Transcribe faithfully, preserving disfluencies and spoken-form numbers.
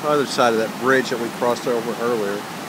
other side of that bridge that we crossed over earlier.